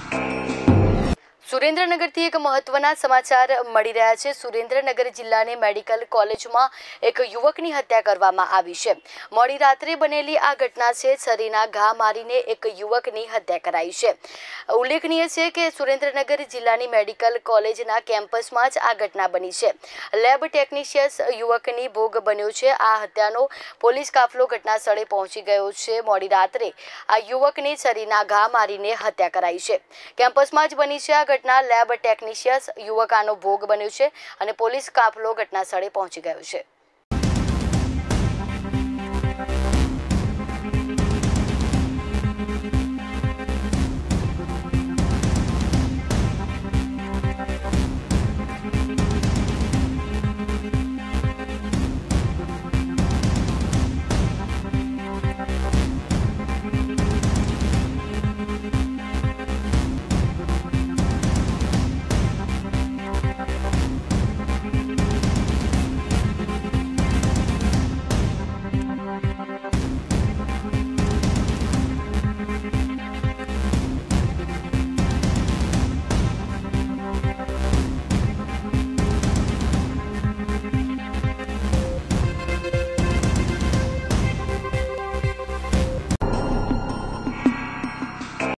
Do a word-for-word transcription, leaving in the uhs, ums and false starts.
સુરેન્દ્રનગરથી એક મહત્વના સમાચાર મળી રહ્યા છે। સુરેન્દ્રનગર જિલ્લાની મેડિકલ કોલેજમાં એક યુવકની હત્યા કરવામાં આવી છે। મોડી રાત્રે બનેલી આ ઘટના છે। છરીના ઘા મારીને એક યુવકની હત્યા કરાઈ છે। ઉલ્લેખનીય છે કે સુરેન્દ્રનગર જિલ્લાની મેડિકલ કોલેજના કેમ્પસમાં જ આ ઘટના બની છે। લેબ ટેકનિશિયસ યુવકની ભોગ બન્યો છે। આ હત્યાનો પોલીસ કાફલો ઘટના સ્થળે પહોંચી ગયો છે। મોડી રાત્રે આ યુવકની છરીના ઘા મારીને હત્યા કરાઈ છે। કેમ્પસમાં જ બની છે આ ઘટના। લેબ ટેકનિશિયસ યુવકાનો ભોગ બન્યો છે અને પોલીસ કાફલો ઘટના સ્થળે પહોંચી ગયો છે।